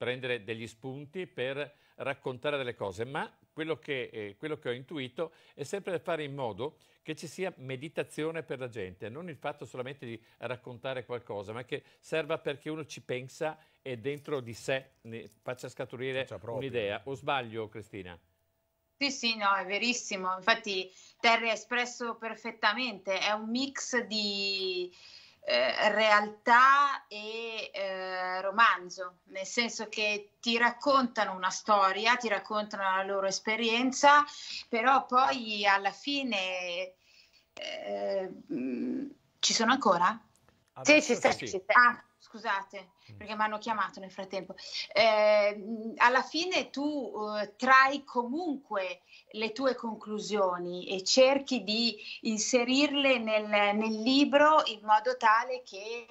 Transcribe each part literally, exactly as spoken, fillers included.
prendere degli spunti per raccontare delle cose, ma quello che, eh, quello che ho intuito è sempre fare in modo che ci sia meditazione per la gente, non il fatto solamente di raccontare qualcosa, ma che serva perché uno ci pensa e dentro di sé ne faccia scaturire un'idea. O sbaglio, Cristina? Sì, sì, no, è verissimo. Infatti Terry ha espresso perfettamente, è un mix di eh, realtà e eh, romanzo, nel senso che ti raccontano una storia, ti raccontano la loro esperienza, però poi alla fine eh, mh, ci sono ancora? Adesso Sì, ci sta, sì. ci sta. Ah, scusate, perché mi hanno chiamato nel frattempo. Eh, alla fine tu eh, trai comunque le tue conclusioni e cerchi di inserirle nel, nel libro in modo tale che,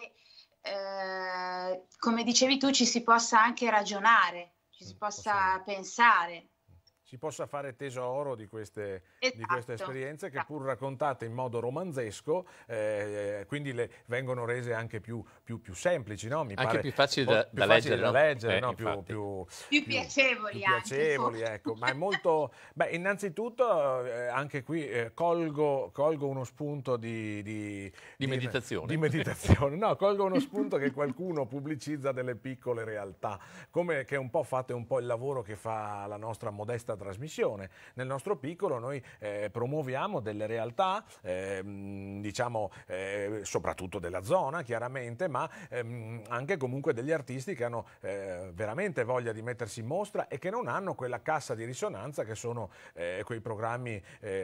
eh, come dicevi tu, ci si possa anche ragionare, ci si possa pensare. Si possa fare tesoro di queste, Esatto. di queste esperienze che, pur raccontate in modo romanzesco, eh, quindi le vengono rese anche più, più, più semplici, no? Mi Anche pare più facili da, più da facili leggere, da no? leggere, Eh, no? più, infatti. più, Più piacevoli più anche, piacevoli, forse. ecco. Ma è molto... Beh, innanzitutto, eh, anche qui eh, colgo, colgo uno spunto di... Di, Di meditazione. Di meditazione. No, colgo uno spunto che qualcuno pubblicizza delle piccole realtà, come che un po' fate un po' il lavoro che fa la nostra modesta trasmissione. Nel nostro piccolo noi eh, promuoviamo delle realtà, eh, diciamo, eh, soprattutto della zona, chiaramente, ma ehm, anche comunque degli artisti che hanno eh, veramente voglia di mettersi in mostra e che non hanno quella cassa di risonanza che sono eh, quei programmi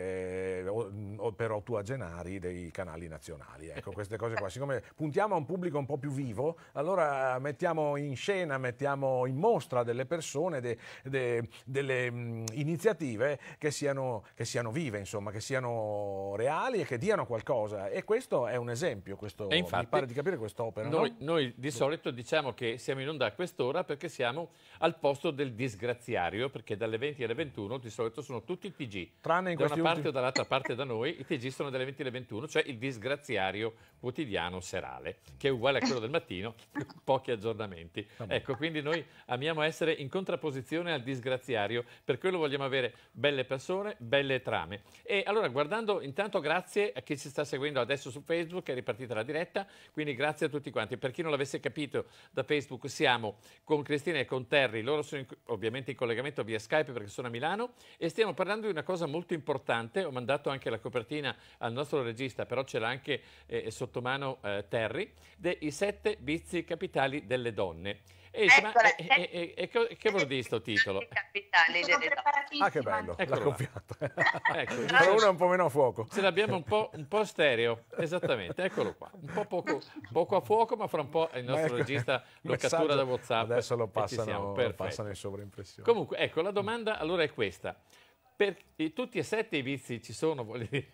eh, o, o per ottuagenari dei canali nazionali. Ecco, queste cose qua. Siccome puntiamo a un pubblico un po' più vivo, allora mettiamo in scena, mettiamo in mostra delle persone, de, de, delle mh, iniziative che siano, che siano vive, insomma, che siano reali e che diano qualcosa. E questo è un esempio, questo, E infatti, mi pare di capire quest'opera, noi, no? noi di solito diciamo che siamo in onda a quest'ora perché siamo al posto del disgraziario, perché dalle venti alle ventuno di solito sono tutti i T G. Tranne in da una questi parte ultimi... o dall'altra parte da noi i T G sono dalle venti alle ventuno, cioè il disgraziario quotidiano serale, che è uguale a quello del mattino, pochi aggiornamenti. Ecco, quindi noi amiamo essere in contrapposizione al disgraziario, per quello vogliamo avere belle persone, belle trame. E allora, guardando, intanto grazie a chi ci sta seguendo adesso su Facebook, è ripartita la diretta, quindi grazie a tutti quanti. Per chi non l'avesse capito, da Facebook siamo con Cristina e con Terry, loro sono in, ovviamente in collegamento via Skype perché sono a Milano, e stiamo parlando di una cosa molto importante. Ho mandato anche la copertina al nostro regista, però ce l'ha anche eh, sotto mano eh, Terry, dei sette vizi capitali delle donne. E dice, ma Eccola, e, e, e, e che vuol dire sto titolo? Capitali delle donne. Ah, che bello, l'ha Eccolo là. copiato. Ecco, Però uno è un po' meno a fuoco. ce l'abbiamo un po', un po' stereo, esattamente, eccolo qua. Un po' poco, poco a fuoco, ma fra un po' il nostro Ma ecco, regista lo messaggio, cattura da WhatsApp. adesso lo e ci passano, siamo. lo Perfetto. passano in sovraimpressione. Comunque, ecco, la domanda allora è questa. Per i- tutti e sette i vizi ci sono, voglio dire.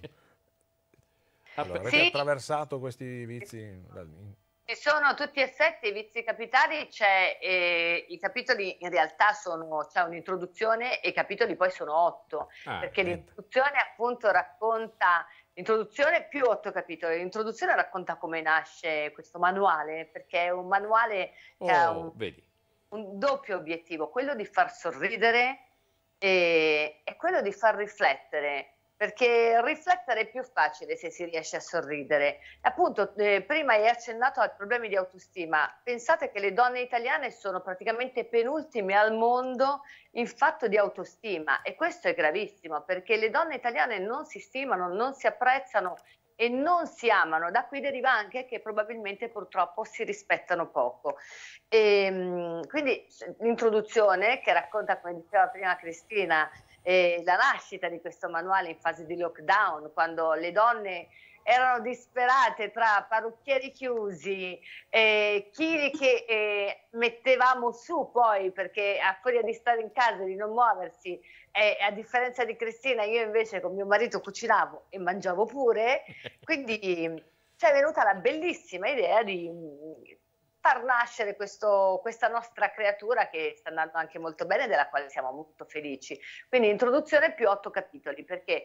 Allora, avete Sì. attraversato questi vizi? Ci sono tutti e sette i vizi capitali, c'è, eh, i capitoli in realtà sono, c'è un'introduzione e i capitoli poi sono otto, Ah, perché niente. l'introduzione appunto racconta, l'introduzione più otto capitoli, l'introduzione racconta come nasce questo manuale, perché è un manuale che ha un, Oh, vedi. un doppio obiettivo, quello di far sorridere e, e quello di far riflettere. Perché riflettere è più facile se si riesce a sorridere. Appunto, eh, prima hai accennato ai problemi di autostima. Pensate che le donne italiane sono praticamente penultime al mondo in fatto di autostima, e questo è gravissimo, perché le donne italiane non si stimano, non si apprezzano e non si amano. Da qui deriva anche che probabilmente purtroppo si rispettano poco. E, quindi l'introduzione, che racconta, come diceva prima Cristina, Eh, la nascita di questo manuale in fase di lockdown, quando le donne erano disperate tra parrucchieri chiusi, eh, chili che eh, mettevamo su poi perché a furia di stare in casa e di non muoversi, eh, a differenza di Cristina, io invece con mio marito cucinavo e mangiavo pure, quindi ci è venuta la bellissima idea di far nascere questo, questa nostra creatura che sta andando anche molto bene, della quale siamo molto felici. Quindi introduzione più otto capitoli, perché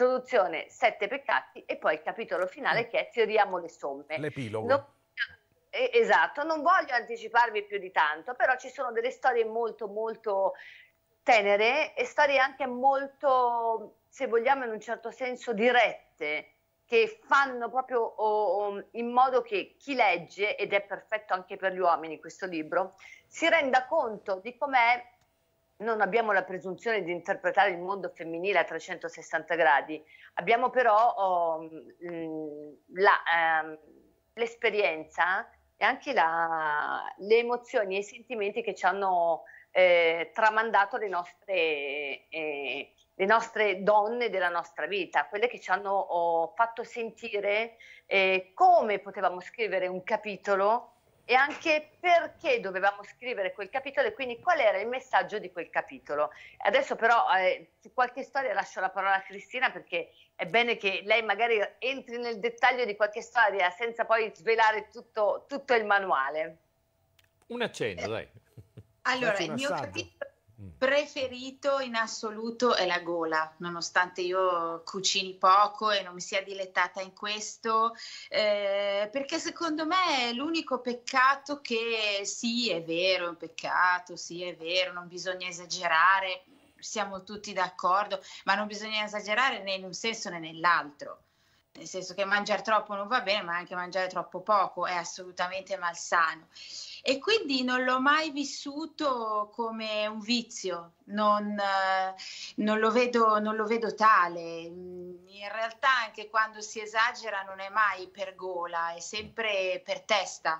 introduzione sette peccati e poi il capitolo finale che è tiriamo le somme. L'epilogo. Non, eh, esatto, non voglio anticiparvi più di tanto, però ci sono delle storie molto molto tenere e storie anche molto, se vogliamo in un certo senso, dirette, che fanno proprio oh, oh, in modo che chi legge, ed è perfetto anche per gli uomini questo libro, si renda conto di com'è. Non abbiamo la presunzione di interpretare il mondo femminile a trecentosessanta gradi, abbiamo però oh, ehm, l'esperienza e anche la, le emozioni e i sentimenti che ci hanno eh, tramandato le nostre, eh, le nostre donne della nostra vita, quelle che ci hanno oh, fatto sentire eh, come potevamo scrivere un capitolo e anche perché dovevamo scrivere quel capitolo e quindi qual era il messaggio di quel capitolo. Adesso però eh, su qualche storia lascio la parola a Cristina, perché è bene che lei magari entri nel dettaglio di qualche storia senza poi svelare tutto, tutto il manuale. Un accenno, dai. Allora, il mio capitolo preferito in assoluto è la gola, nonostante io cucini poco e non mi sia dilettata in questo, eh, perché secondo me è l'unico peccato che sì, è vero, è un peccato, sì, è vero, non bisogna esagerare, siamo tutti d'accordo, ma non bisogna esagerare né in un senso né nell'altro. Nel senso che mangiare troppo non va bene, ma anche mangiare troppo poco è assolutamente malsano. E quindi non l'ho mai vissuto come un vizio, non, eh, non, lo vedo, non lo vedo tale. In realtà anche quando si esagera non è mai per gola, è sempre per testa.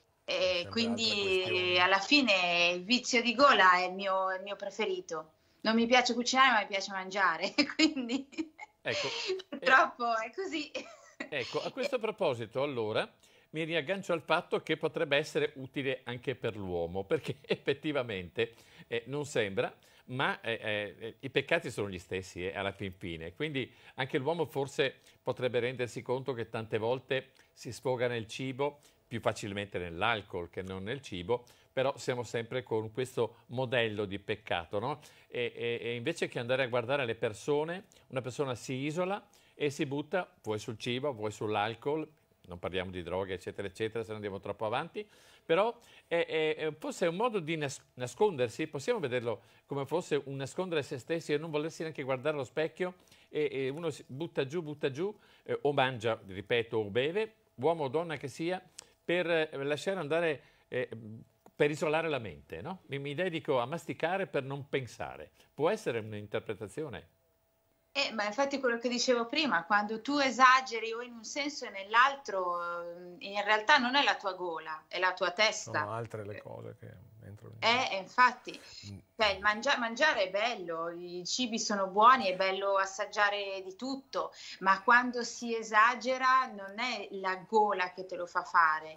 E quindi alla fine il vizio di gola è il mio, è il mio preferito. Non mi piace cucinare, ma mi piace mangiare, quindi ecco, purtroppo eh, è così. Ecco, a questo proposito allora mi riaggancio al fatto che potrebbe essere utile anche per l'uomo, perché effettivamente eh, non sembra, ma eh, eh, i peccati sono gli stessi eh, alla fin fine, quindi anche l'uomo forse potrebbe rendersi conto che tante volte si sfoga nel cibo, più facilmente nell'alcol che non nel cibo, però siamo sempre con questo modello di peccato, no? E, e, e invece che andare a guardare le persone, una persona si isola e si butta, vuoi sul cibo, vuoi sull'alcol, non parliamo di droghe, eccetera, eccetera, se non andiamo troppo avanti, però è, è, è, forse è un modo di nas- nascondersi, possiamo vederlo come fosse un nascondere se stessi e non volersi neanche guardare allo specchio, e, e uno si butta giù, butta giù, eh, o mangia, ripeto, o beve, uomo o donna che sia, per eh, lasciare andare, eh, per isolare la mente, no? Mi, mi dedico a masticare per non pensare. Può essere un'interpretazione? Eh, ma infatti quello che dicevo prima, quando tu esageri o in un senso e nell'altro, in realtà non è la tua gola, è la tua testa. Sono altre le cose che entrano in Eh, infatti, cioè, il mangia- mangiare è bello, i cibi sono buoni, è bello assaggiare di tutto, ma quando si esagera non è la gola che te lo fa fare,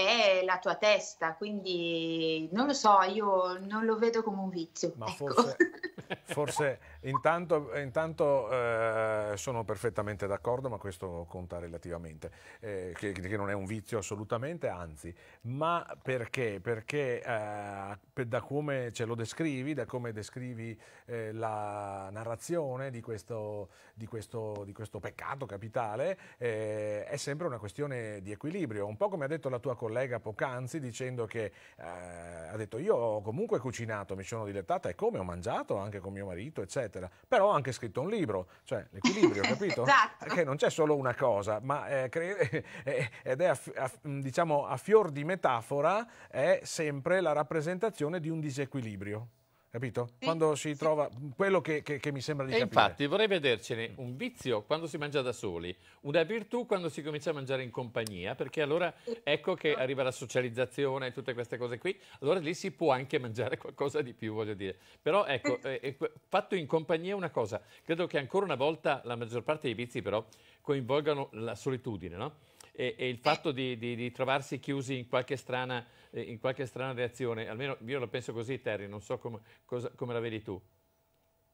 è la tua testa, quindi non lo so, io non lo vedo come un vizio. Ma ecco. forse, forse intanto, intanto eh, sono perfettamente d'accordo, ma questo conta relativamente, eh, che, che non è un vizio assolutamente, anzi, ma perché? Perché eh, da come ce lo descrivi, da come descrivi eh, la narrazione di questo, di questo, di questo peccato capitale, eh, è sempre una questione di equilibrio, un po' come ha detto la tua collega poc'anzi, dicendo che eh, ha detto io ho comunque cucinato, mi sono dilettata e come ho mangiato anche con mio marito, eccetera, però ho anche scritto un libro, cioè l'equilibrio, capito? Esatto. Che non c'è solo una cosa, ma eh, cre- ed è a, a, diciamo a fior di metafora, è sempre la rappresentazione di un disequilibrio. Capito? Sì, quando si trova quello che, che, che mi sembra di e capire. Infatti vorrei vedercene un vizio quando si mangia da soli, una virtù quando si comincia a mangiare in compagnia, perché allora ecco che arriva la socializzazione e tutte queste cose qui, allora lì si può anche mangiare qualcosa di più, voglio dire. Però ecco, eh, fatto in compagnia è una cosa, credo che ancora una volta la maggior parte dei vizi però coinvolgano la solitudine, no? E, e il fatto di, di, di trovarsi chiusi in qualche strana, eh, in qualche strana reazione, almeno io lo penso così, Terry, non so come, cosa, come la vedi tu.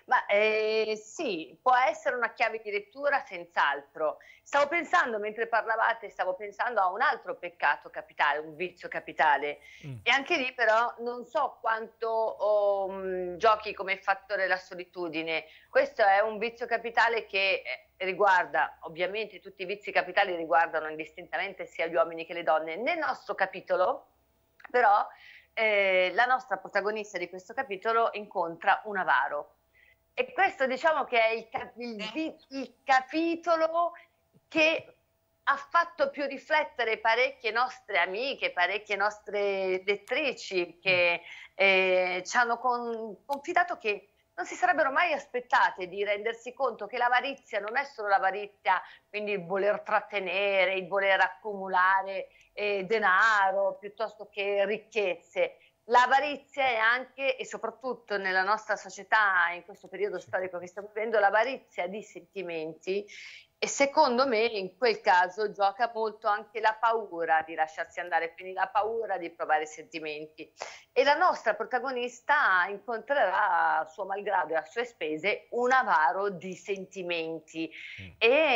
Ma eh, sì, può essere una chiave di lettura senz'altro. Stavo pensando, mentre parlavate, stavo pensando a un altro peccato capitale, un vizio capitale. Mm. E anche lì però non so quanto um, giochi come fattore la solitudine. Questo è un vizio capitale che eh, riguarda, ovviamente tutti i vizi capitali riguardano indistintamente sia gli uomini che le donne. Nel nostro capitolo, però, eh, la nostra protagonista di questo capitolo incontra un avaro. E questo diciamo che è il, cap il, il capitolo che ha fatto più riflettere parecchie nostre amiche, parecchie nostre lettrici che eh, ci hanno con, confidato che non si sarebbero mai aspettate di rendersi conto che l'avarizia non è solo l'avarizia, quindi il voler trattenere, il voler accumulare eh, denaro piuttosto che ricchezze. L'avarizia è anche, e soprattutto nella nostra società, in questo periodo storico che stiamo vivendo, l'avarizia di sentimenti, e secondo me in quel caso gioca molto anche la paura di lasciarsi andare, quindi la paura di provare sentimenti. E la nostra protagonista incontrerà a suo malgrado e a sue spese un avaro di sentimenti mm.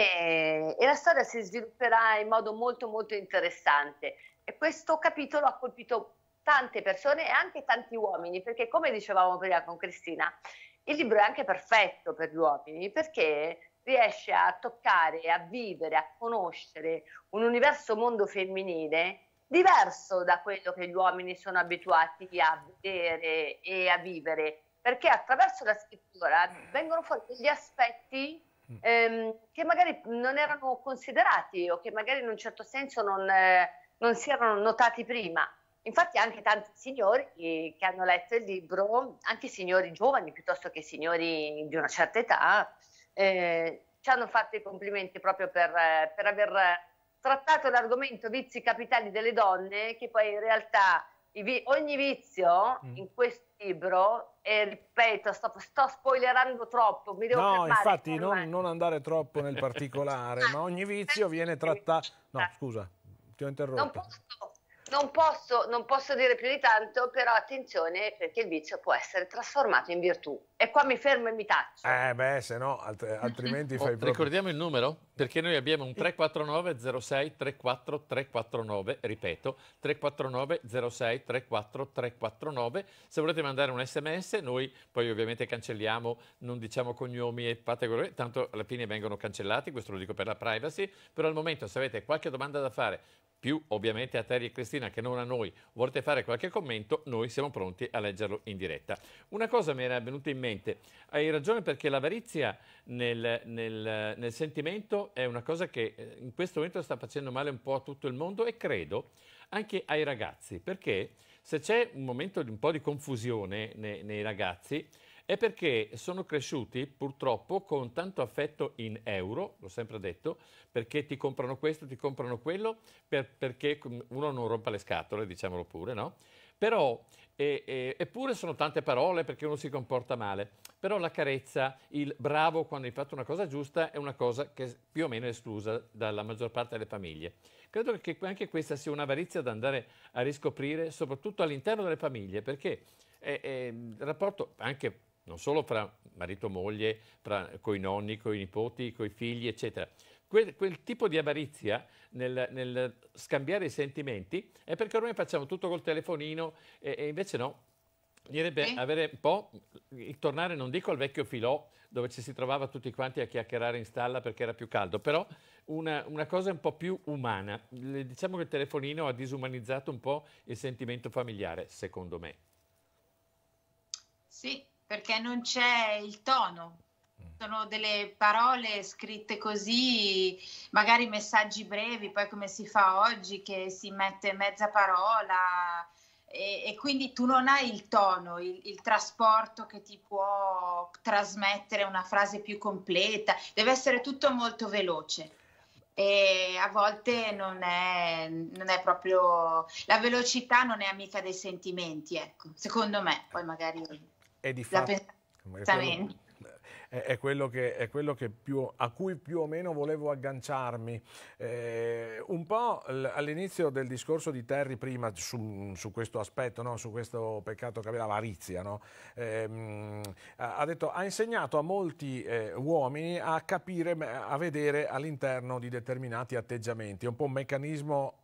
e, e la storia si svilupperà in modo molto molto interessante. E questo capitolo ha colpito tante persone e anche tanti uomini, perché come dicevamo prima con Cristina, il libro è anche perfetto per gli uomini, perché riesce a toccare, a vivere, a conoscere un universo mondo femminile diverso da quello che gli uomini sono abituati a vedere e a vivere, perché attraverso la scrittura vengono fuori degli aspetti ehm, che magari non erano considerati o che magari in un certo senso non, eh, non si erano notati prima. Infatti anche tanti signori che, che hanno letto il libro, anche signori giovani piuttosto che signori di una certa età, eh, ci hanno fatto i complimenti proprio per, per aver trattato l'argomento vizi capitali delle donne, che poi in realtà i vi ogni vizio mm. in questo libro, e ripeto, sto, sto spoilerando troppo, mi devo no, fermare. Infatti non, non andare troppo nel particolare, ma ogni vizio viene trattato... No, scusa, ti ho interrotto. Non posso... Non posso, non posso dire più di tanto, però attenzione perché il vizio può essere trasformato in virtù. E qua mi fermo e mi taccio. Eh beh, se no, alt altrimenti fai oh, proprio... Ricordiamo il numero? Perché noi abbiamo un tre quattro nove zero sei tre quattro tre quattro nove, ripeto, tre quattro nove zero sei tre quattro tre quattro nove. Se volete mandare un sms, noi poi ovviamente cancelliamo, non diciamo cognomi e fate quello che... Tanto alla fine vengono cancellati, questo lo dico per la privacy, però al momento se avete qualche domanda da fare, più ovviamente a Terry e Cristina che non a noi, volete fare qualche commento, noi siamo pronti a leggerlo in diretta. Una cosa mi era venuta in mente, hai ragione, perché l'avarizia nel, nel, nel sentimento è una cosa che in questo momento sta facendo male un po' a tutto il mondo e credo anche ai ragazzi, perché se c'è un momento di un po' di confusione nei, nei ragazzi è perché sono cresciuti purtroppo con tanto affetto in euro, l'ho sempre detto, perché ti comprano questo, ti comprano quello, per, perché uno non rompa le scatole, diciamolo pure, no? Però, e, e, eppure sono tante parole perché uno si comporta male, però la carezza, il bravo quando hai fatto una cosa giusta è una cosa che più o meno è esclusa dalla maggior parte delle famiglie. Credo che anche questa sia un'avarizia da andare a riscoprire, soprattutto all'interno delle famiglie, perché è, è il rapporto anche non solo fra marito e moglie, con i nonni, con i nipoti, con i figli, eccetera. Quel, quel tipo di avarizia nel, nel scambiare i sentimenti è perché ormai facciamo tutto col telefonino e, e invece no. Bisognerebbe eh? avere un po', tornare, non dico al vecchio filò, dove ci si trovava tutti quanti a chiacchierare in stalla perché era più caldo, però una, una cosa un po' più umana. Diciamo che il telefonino ha disumanizzato un po' il sentimento familiare, secondo me. Sì, perché non c'è il tono, sono delle parole scritte così, magari messaggi brevi, poi come si fa oggi che si mette mezza parola e, e quindi tu non hai il tono, il, il trasporto che ti può trasmettere una frase più completa, deve essere tutto molto veloce. E a volte non è, non è proprio, la velocità non è amica dei sentimenti, ecco, secondo me, poi magari... E di fatto, è, è quello, che, è quello che più, a cui più o meno volevo agganciarmi. Eh, un po' all'inizio del discorso di Terry prima su, su questo aspetto, no? Su questo peccato che aveva l'avarizia, no? eh, ha detto, ha insegnato a molti eh, uomini a capire, a vedere all'interno di determinati atteggiamenti. È un po' un meccanismo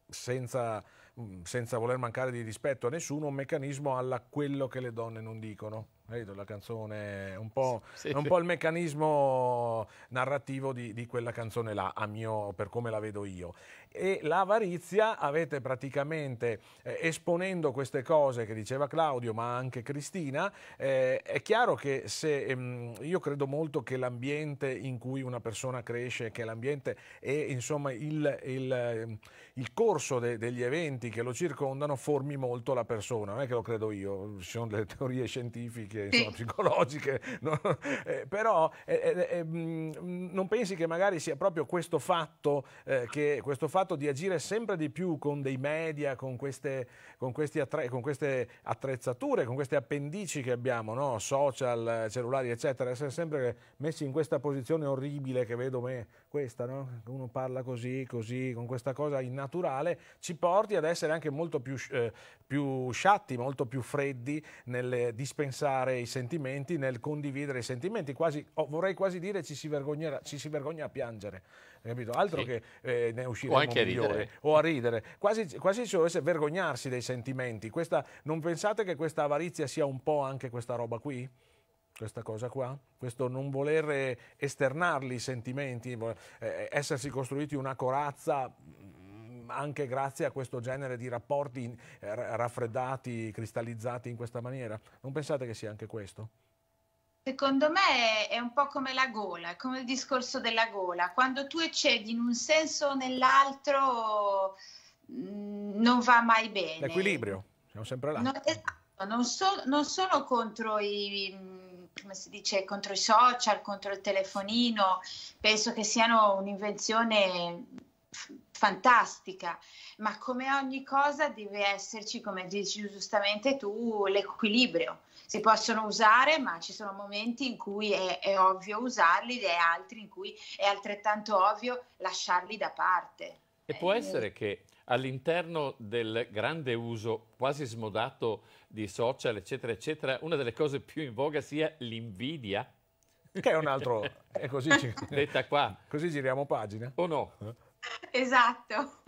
senza, senza voler mancare di rispetto a nessuno, un meccanismo alla quello che le donne non dicono. La canzone è un po', sì, è un sì. po' il meccanismo narrativo di, di quella canzone là, a mio, per come la vedo io. E l'avarizia avete praticamente, eh, esponendo queste cose che diceva Claudio, ma anche Cristina, eh, è chiaro che se ehm, io credo molto che l'ambiente in cui una persona cresce, che l'ambiente e insomma il, il, il corso de, degli eventi che lo circondano formi molto la persona, non è che lo credo io, ci sono delle teorie scientifiche, insomma, psicologiche, no? eh, però eh, eh, non pensi che magari sia proprio questo fatto, eh, che, questo fatto di agire sempre di più con dei media, con queste, con questi attre, con queste attrezzature, con queste appendici che abbiamo, no? Social, cellulari, eccetera, essere sempre messi in questa posizione orribile che vedo me, questa, no? Uno parla così, così, con questa cosa innaturale, ci porti ad essere anche molto più, eh, più sciatti, molto più freddi nel dispensare i sentimenti, nel condividere i sentimenti, quasi, oh, vorrei quasi dire ci si, ci si vergogna a piangere, capito? Altro sì. che eh, ne usciremo o anche migliori, a ridere. o a ridere, quasi, quasi ci dovesse vergognarsi dei sentimenti. Questa, non pensate che questa avarizia sia un po' anche questa roba qui? Questa cosa qua? Questo non voler esternarli i sentimenti, eh, essersi costruiti una corazza anche grazie a questo genere di rapporti eh, raffreddati, cristallizzati in questa maniera? Non pensate che sia anche questo? Secondo me è un po' come la gola, come il discorso della gola. Quando tu eccedi in un senso o nell'altro non va mai bene. L'equilibrio, siamo sempre là. Non, esatto, non, so, non sono contro i, come si dice, contro i social, contro il telefonino. Penso che siano un'invenzione fantastica, ma come ogni cosa deve esserci, come dici giustamente tu, l'equilibrio. Si possono usare, ma ci sono momenti in cui è, è ovvio usarli e altri in cui è altrettanto ovvio lasciarli da parte. E può eh, essere che all'interno del grande uso quasi smodato di social, eccetera, eccetera, una delle cose più in voga sia l'invidia? Che è un altro... è così, ci... Detta qua. Così giriamo pagina? O no? Esatto.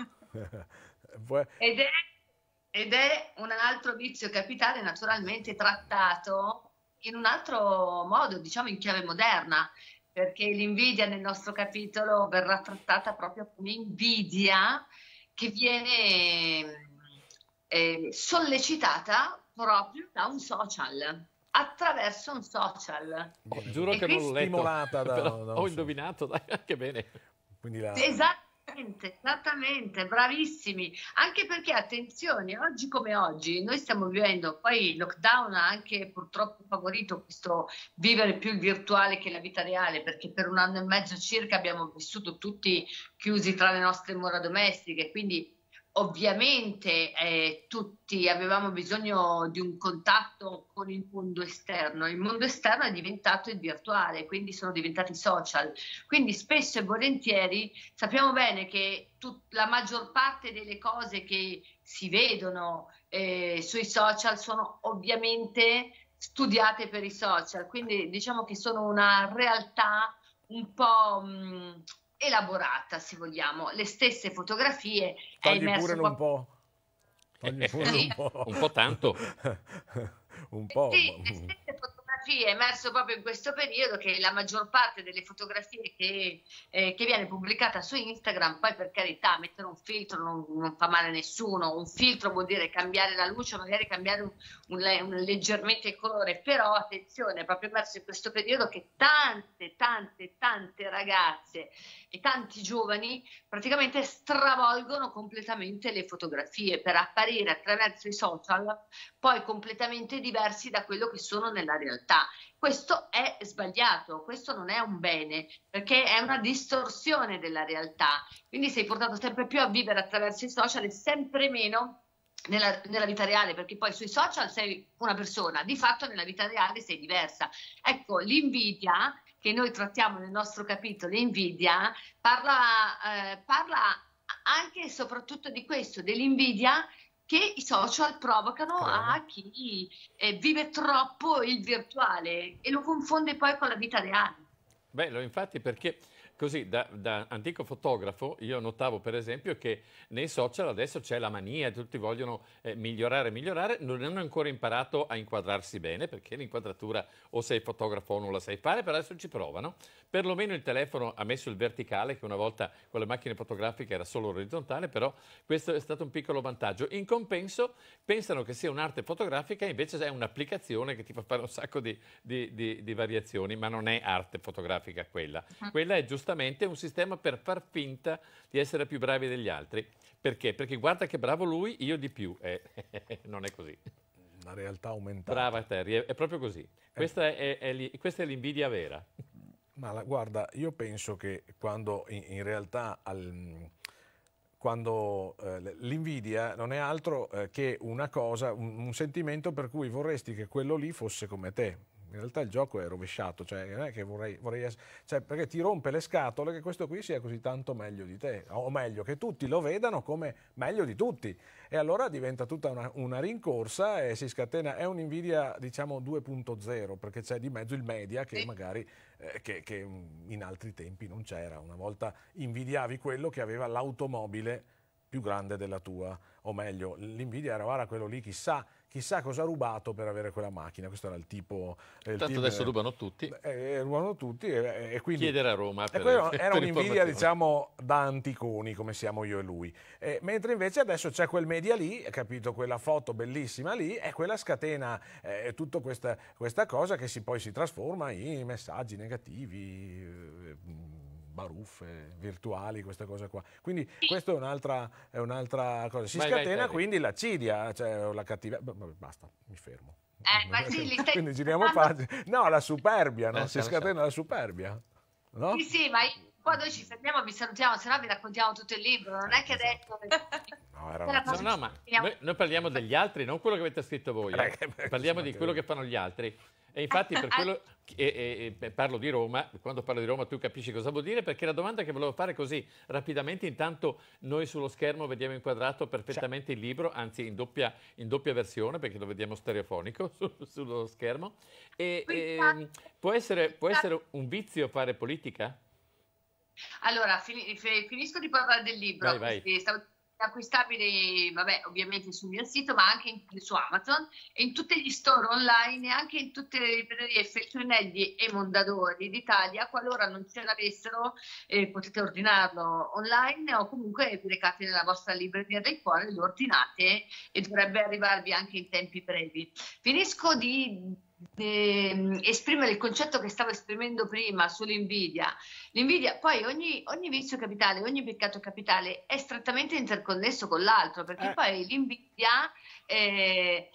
Ed è, ed è un altro vizio capitale naturalmente trattato in un altro modo, diciamo in chiave moderna, perché l'invidia nel nostro capitolo verrà trattata proprio come invidia che viene eh, sollecitata proprio da un social, attraverso un social. Oh, giuro e che non l'ho letto, stimolata da, però da ho indovinato, dai, anche bene. Quindi la... Esattamente, esattamente, bravissimi. Anche perché, attenzione, oggi come oggi, noi stiamo vivendo, poi il lockdown ha anche purtroppo favorito questo vivere più il virtuale che la vita reale, perché per un anno e mezzo circa abbiamo vissuto tutti chiusi tra le nostre mura domestiche, quindi ovviamente eh, tutti avevamo bisogno di un contatto con il mondo esterno. Il mondo esterno è diventato il virtuale, quindi sono diventati social. Quindi spesso e volentieri sappiamo bene che tut- la maggior parte delle cose che si vedono eh, sui social sono ovviamente studiate per i social, quindi diciamo che sono una realtà un po' mh, elaborata, se vogliamo. Le stesse fotografie Togli è immerso pure un po'. Togli pure Sì, un po'. un po' tanto. un po'. Sì, le stesse fotografie, è emerso proprio in questo periodo che la maggior parte delle fotografie che, eh, che viene pubblicata su Instagram, poi per carità mettere un filtro non, non fa male a nessuno, un filtro vuol dire cambiare la luce, magari cambiare un, un, un, leggermente il colore, però attenzione, è proprio emerso in questo periodo che tante, tante, tante ragazze e tanti giovani praticamente stravolgono completamente le fotografie per apparire attraverso i social poi completamente diversi da quello che sono nella realtà. Questo è sbagliato, questo non è un bene, perché è una distorsione della realtà. Quindi sei portato sempre più a vivere attraverso i social e sempre meno Nella, nella vita reale, perché poi sui social sei una persona, di fatto nella vita reale sei diversa. Ecco, l'invidia che noi trattiamo nel nostro capitolo, l'invidia, parla, eh, parla anche e soprattutto di questo, dell'invidia che i social provocano a chi eh, vive troppo il virtuale e lo confonde poi con la vita reale. Beh, lo infatti perché così da, da antico fotografo io notavo per esempio che nei social adesso c'è la mania, tutti vogliono eh, migliorare, migliorare, non hanno ancora imparato a inquadrarsi bene perché l'inquadratura o sei fotografo o non la sai fare, però adesso ci provano. Perlomeno il telefono ha messo il verticale che una volta con le macchine fotografiche era solo orizzontale, però questo è stato un piccolo vantaggio. In compenso pensano che sia un'arte fotografica, invece è un'applicazione che ti fa fare un sacco di, di, di, di variazioni, ma non è arte fotografica quella. Quella è giustamente un sistema per far finta di essere più bravi degli altri. Perché? Perché guarda che bravo lui, io di più. Eh, non è così. La realtà aumentata. Brava Terry, è, è proprio così. Questa è, è, è, questa è l'invidia vera. Ma la, guarda, io penso che quando in, in realtà al, quando eh, l'invidia non è altro eh, che una cosa, un, un sentimento per cui vorresti che quello lì fosse come te. In realtà il gioco è rovesciato, cioè non è che vorrei, vorrei essere, cioè perché ti rompe le scatole che questo qui sia così tanto meglio di te, o meglio che tutti lo vedano come meglio di tutti, e allora diventa tutta una, una rincorsa e si scatena, è un'invidia diciamo due punto zero, perché c'è di mezzo il media che magari eh, che, che in altri tempi non c'era. Una volta invidiavi quello che aveva l'automobile più grande della tua, o meglio, l'invidia era guarda quello lì, chissà, chissà cosa ha rubato per avere quella macchina. Questo era il tipo. Il Tanto tipo, adesso rubano tutti. Eh, rubano tutti e, e quindi. Chiedere a Roma. Per, e era per un'invidia, diciamo, da anticoni, come siamo io e lui. Eh, mentre invece adesso c'è quel media lì, capito, quella foto bellissima lì, e quella scatena eh, tutta questa, questa cosa che si, poi si trasforma in messaggi negativi. Eh, baruffe virtuali, queste cose qua. Quindi questa è un'altra è un'altra cosa. Si vai, scatena vai, quindi l'accidia, cioè la cattiveria. Basta, mi fermo. Eh, ma sì, li stai quindi giriamo pagina. No, la superbia, no? Eh, Si scatena la superbia. No? Sì, sì, ma poi noi ci fermiamo, vi salutiamo, se no vi raccontiamo tutto il libro. Non è che adesso. No, era una... no, no, ma noi, noi parliamo degli altri, non quello che avete scritto voi. Eh. Parliamo di quello che fanno gli altri. E infatti per quello e, e, e parlo di Roma, quando parlo di Roma tu capisci cosa vuol dire, perché la domanda che volevo fare così rapidamente, intanto noi sullo schermo vediamo inquadrato perfettamente il libro, anzi in doppia, in doppia versione perché lo vediamo stereofonico su, sullo schermo. E, e, può, essere, può essere un vizio fare politica? Allora, finisco di parlare del libro. Vai, vai. Stavo acquistabile, vabbè, ovviamente sul mio sito, ma anche in, su Amazon e in tutti gli store online e anche in tutte le librerie Feltrinelli e Mondadori d'Italia. Qualora non ce l'avessero, eh, potete ordinarlo online o comunque vi recate nella vostra libreria del cuore, lo ordinate e dovrebbe arrivarvi anche in tempi brevi. Finisco di Eh, esprimere il concetto che stavo esprimendo prima sull'invidia. L'invidia, poi ogni, ogni vizio capitale, ogni peccato capitale è strettamente interconnesso con l'altro, perché eh. poi l'invidia eh,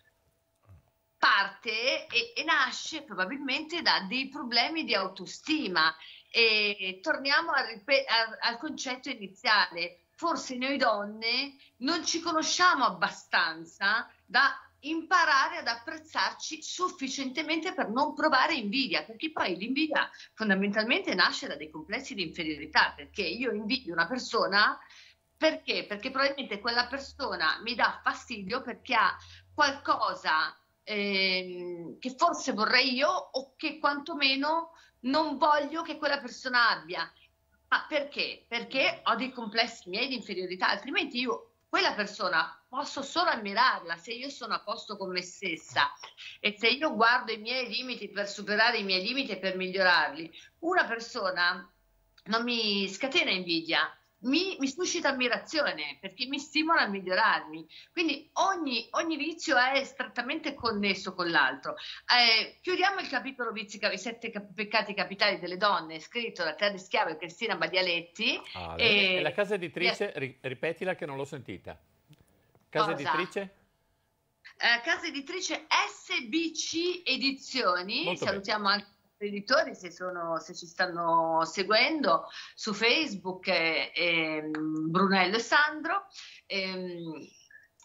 parte e, e nasce probabilmente da dei problemi di autostima. E torniamo a, a, al concetto iniziale. Forse noi donne non ci conosciamo abbastanza da imparare ad apprezzarci sufficientemente per non provare invidia, perché poi l'invidia fondamentalmente nasce da dei complessi di inferiorità, perché io invidio una persona perché? Perché probabilmente quella persona mi dà fastidio perché ha qualcosa eh, che forse vorrei io o che quantomeno non voglio che quella persona abbia. Ma perché? Perché ho dei complessi miei di inferiorità, altrimenti io quella persona posso solo ammirarla se io sono a posto con me stessa e se io guardo i miei limiti per superare i miei limiti e per migliorarli. Una persona non mi scatena invidia, mi, mi suscita ammirazione perché mi stimola a migliorarmi. Quindi ogni, ogni vizio è strettamente connesso con l'altro. Eh, chiudiamo il capitolo vizi, i sette peccati capitali delle donne, scritto da Terry Schiavo e Cristina Badialetti. Ah, e, e la casa editrice, ri, ripetila che non l'ho sentita. Casa cosa? editrice? Eh, casa editrice S B C Edizioni. Molto salutiamo bene. Anche editori se, sono, se ci stanno seguendo su Facebook, eh, eh, Brunello e Sandro. Eh,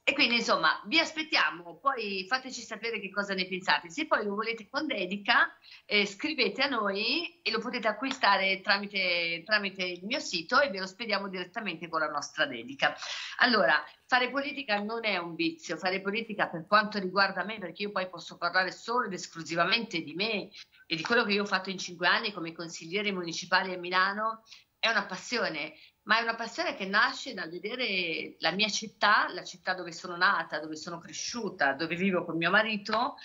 E quindi insomma vi aspettiamo, poi fateci sapere che cosa ne pensate. Se poi lo volete con dedica, eh, scrivete a noi e lo potete acquistare tramite, tramite il mio sito e ve lo spediamo direttamente con la nostra dedica. Allora, fare politica non è un vizio, fare politica per quanto riguarda me, perché io poi posso parlare solo ed esclusivamente di me e di quello che io ho fatto in cinque anni come consigliere municipale a Milano, è una passione. Ma è una passione che nasce dal vedere la mia città, la città dove sono nata, dove sono cresciuta, dove vivo con mio marito,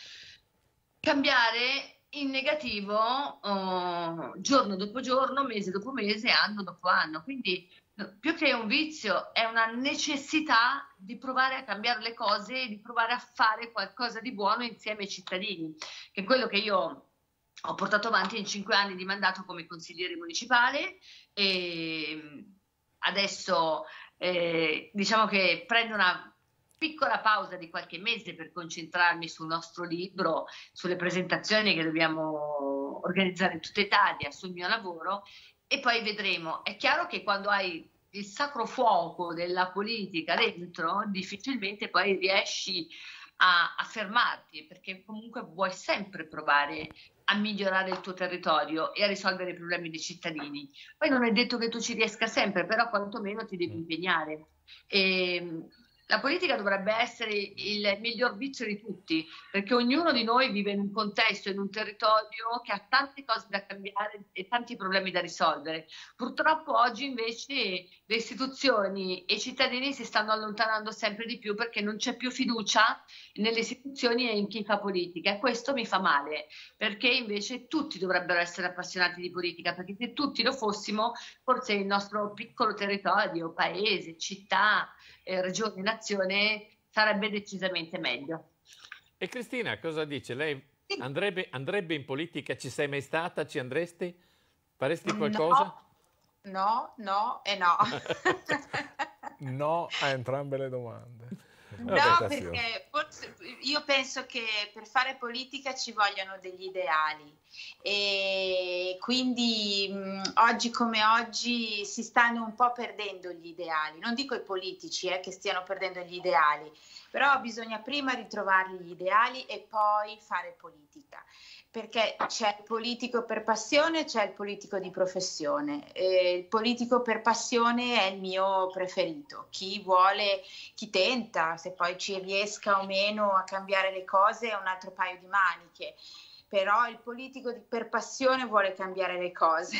cambiare in negativo uh, giorno dopo giorno, mese dopo mese, anno dopo anno. Quindi più che un vizio è una necessità di provare a cambiare le cose e di provare a fare qualcosa di buono insieme ai cittadini, che è quello che io ho portato avanti in cinque anni di mandato come consigliere municipale. E adesso eh, diciamo che prendo una piccola pausa di qualche mese per concentrarmi sul nostro libro, sulle presentazioni che dobbiamo organizzare in tutta Italia, sul mio lavoro, e poi vedremo. È chiaro che quando hai il sacro fuoco della politica dentro, difficilmente poi riesci a, a fermarti, perché comunque vuoi sempre provare a migliorare il tuo territorio e a risolvere i problemi dei cittadini. Poi non è detto che tu ci riesca sempre, però quantomeno ti devi impegnare. E la politica dovrebbe essere il miglior vizio di tutti, perché ognuno di noi vive in un contesto, in un territorio che ha tante cose da cambiare e tanti problemi da risolvere. Purtroppo oggi invece le istituzioni e i cittadini si stanno allontanando sempre di più perché non c'è più fiducia nelle istituzioni e in chi fa politica, e questo mi fa male, perché invece tutti dovrebbero essere appassionati di politica, perché se tutti lo fossimo, forse il nostro piccolo territorio, paese, città, eh, regione, nazione sarebbe decisamente meglio. E Cristina cosa dice? Lei andrebbe, andrebbe in politica? Ci sei mai stata? Ci andresti? Faresti qualcosa? No, no, no e no. No a entrambe le domande. No, perché forse io penso che per fare politica ci vogliono degli ideali e quindi mh, oggi come oggi si stanno un po' perdendo gli ideali. Non dico i politici eh, che stiano perdendo gli ideali, però bisogna prima ritrovarli gli ideali e poi fare politica. Perché c'è il politico per passione, c'è il politico di professione. E il politico per passione è il mio preferito. Chi vuole, chi tenta, se poi ci riesca o meno a cambiare le cose è un altro paio di maniche. Però il politico di, per passione vuole cambiare le cose.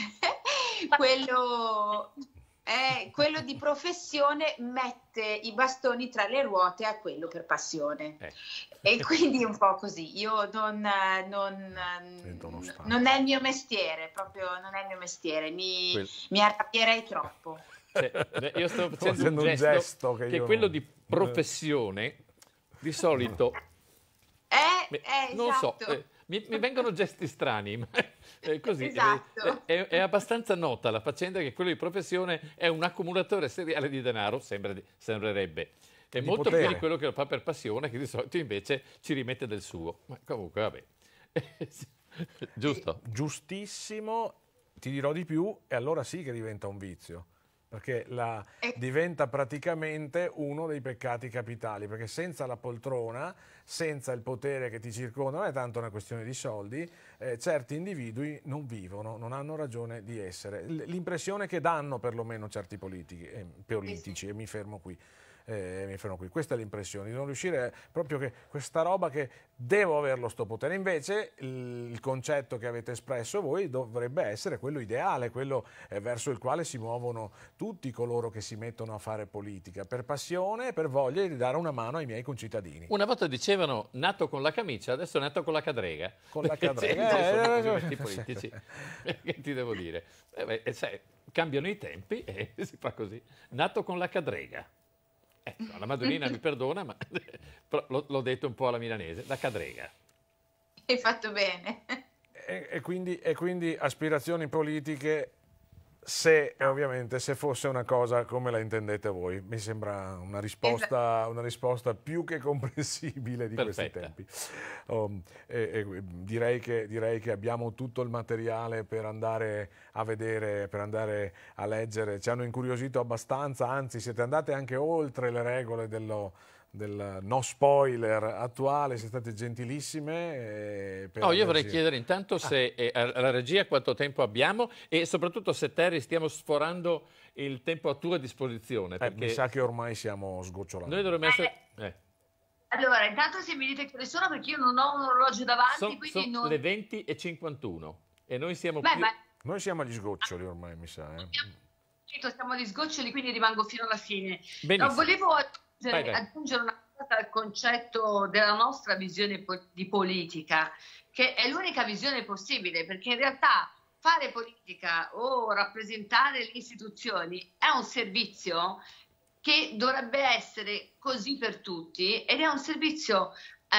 quello, eh, quello di professione mette i bastoni tra le ruote a quello per passione. Eh. E quindi un po' così, io non, non, non è il mio mestiere, proprio non è il mio mestiere, mi, Quel... mi arrabbierei troppo. Cioè, io sto facendo un gesto, un gesto che, che io quello non... di professione, di solito, eh, eh, non esatto. so, eh, mi, mi vengono gesti strani, ma eh, così, esatto. è, è abbastanza nota la faccenda che quello di professione è un accumulatore seriale di denaro, sembra, sembrerebbe. È molto potere. Più di quello che lo fa per passione, che di solito invece ci rimette del suo. Ma comunque, vabbè. Giusto? Giustissimo, ti dirò di più, e allora sì che diventa un vizio. Perché la, diventa praticamente uno dei peccati capitali, perché senza la poltrona, senza il potere che ti circonda, non è tanto una questione di soldi, eh, certi individui non vivono, non hanno ragione di essere. L'impressione che danno perlomeno certi politici, eh, politici e mi fermo qui. Eh, mi fermo qui. Questa è l'impressione, di non riuscire proprio che questa roba che devo averlo sto potere. Invece il, il concetto che avete espresso voi dovrebbe essere quello ideale, quello eh, verso il quale si muovono tutti coloro che si mettono a fare politica, per passione e per voglia di dare una mano ai miei concittadini. Una volta dicevano nato con la camicia, adesso è nato con la cadrega. Con la cadrega. Eh, sono così politici. Che ti devo dire? Eh beh, sai, cambiano i tempi e si fa così. Nato con la cadrega. Ecco, la Madonnina mi perdona, ma l'ho detto un po' alla milanese, la cadrega. Hai fatto bene. E, e, quindi, e quindi aspirazioni politiche, se ovviamente se fosse una cosa come la intendete voi. Mi sembra una risposta, una risposta più che comprensibile di Perfetta. Questi tempi. Um, e, e direi, che, direi che abbiamo tutto il materiale per andare a vedere, per andare a leggere. Ci hanno incuriosito abbastanza, anzi siete andate anche oltre le regole dello, del no spoiler attuale, siete state gentilissime. eh, per No, io vorrei averci- chiedere intanto se eh, alla regia quanto tempo abbiamo e soprattutto se Terry stiamo sforando il tempo a tua disposizione. Eh, Perché mi sa che ormai siamo sgocciolati. noi dovremmo essere... eh, Allora, intanto se mi dite che ore sono, perché io non ho un orologio davanti, son- quindi son non... le venti e cinquantuno e noi siamo Beh, più... ma Noi siamo agli sgoccioli ormai, mi sa. Eh. siamo agli sgoccioli, quindi rimango fino alla fine. Benissimo. No, volevo Vai, aggiungere, vai. aggiungere una cosa al concetto della nostra visione po- di politica, che è l'unica visione possibile, perché in realtà fare politica o rappresentare le istituzioni è un servizio che dovrebbe essere così per tutti ed è un servizio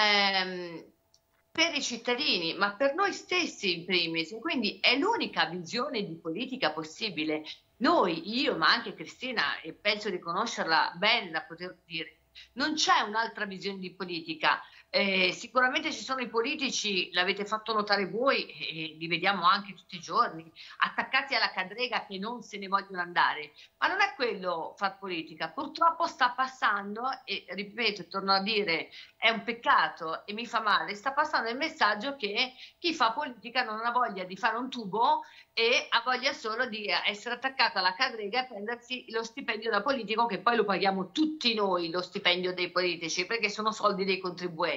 ehm, per i cittadini, ma per noi stessi in primis, quindi è l'unica visione di politica possibile. Noi, io, ma anche Cristina, e penso di conoscerla bene da poter dire, non c'è un'altra visione di politica. Eh, sicuramente ci sono i politici, l'avete fatto notare voi, e li vediamo anche tutti i giorni, attaccati alla cadrega che non se ne vogliono andare, ma non è quello far politica. Purtroppo sta passando, e ripeto, torno a dire, è un peccato e mi fa male, sta passando il messaggio che chi fa politica non ha voglia di fare un tubo e ha voglia solo di essere attaccato alla cadrega e prendersi lo stipendio da politico, che poi lo paghiamo tutti noi, lo stipendio dei politici, perché sono soldi dei contribuenti.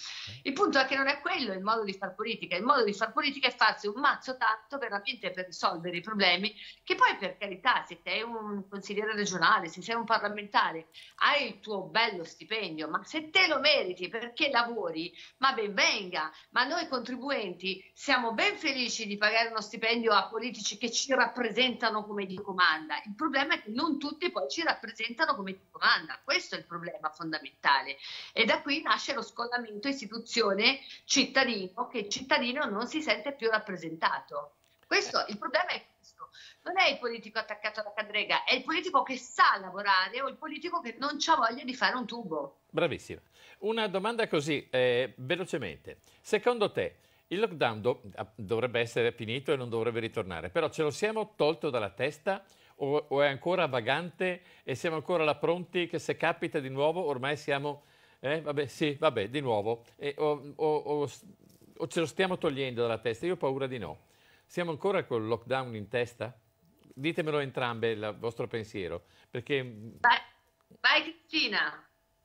Il punto è che non è quello il modo di far politica. Il modo di far politica è farsi un mazzo tanto veramente per risolvere i problemi, che poi, per carità, se sei un consigliere regionale, se sei un parlamentare, hai il tuo bello stipendio, ma se te lo meriti perché lavori, ma ben venga. Ma noi contribuenti siamo ben felici di pagare uno stipendio a politici che ci rappresentano come Dio comanda. Il problema è che non tutti poi ci rappresentano come Dio comanda. Questo è il problema fondamentale. E da qui nasce lo scollamento istituzione cittadino, che il cittadino non si sente più rappresentato. Questo, il problema è questo. Non è il politico attaccato alla cadrega, è il politico che sa lavorare o il politico che non ha voglia di fare un tubo. Bravissima. Una domanda così, eh, velocemente. Secondo te il lockdown do- dovrebbe essere finito e non dovrebbe ritornare, però ce lo siamo tolto dalla testa o, o è ancora vagante e siamo ancora là pronti che se capita di nuovo ormai siamo... Eh, vabbè, sì, vabbè, di nuovo. E, o, o- o- o ce lo stiamo togliendo dalla testa? Io ho paura di no. Siamo ancora col lockdown in testa? Ditemelo entrambe il vostro pensiero, perché... Vai, vai Cristina.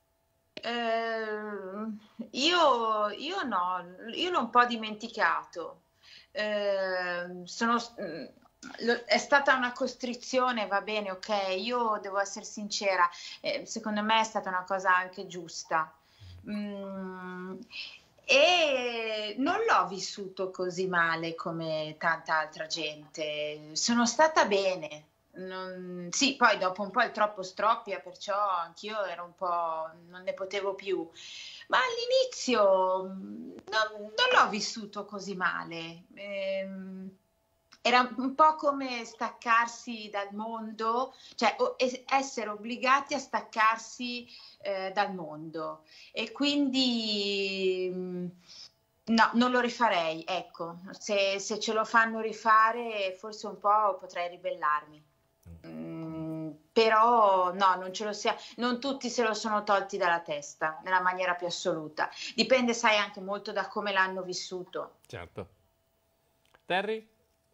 Eh, io, io no, io l'ho un po' dimenticato. Eh, sono, mm, lo- è stata una costrizione, va bene, ok, io devo essere sincera, eh, secondo me è stata una cosa anche giusta. Mm, e non l'ho vissuto così male come tanta altra gente, sono stata bene. Non- sì, poi dopo un po' il troppo stroppia, perciò anch'io ero un po', non ne potevo più. Ma all'inizio mm, non, non l'ho vissuto così male. Ehm, era un po' come staccarsi dal mondo, cioè o- es- essere obbligati a staccarsi eh, dal mondo. E quindi mm, no, non lo rifarei, ecco. Se, se ce lo fanno rifare, forse un po' potrei ribellarmi. Mm, però no, non ce lo sia, non tutti se lo sono tolti dalla testa nella maniera più assoluta. Dipende, sai, anche molto da come l'hanno vissuto. Certo. Terry?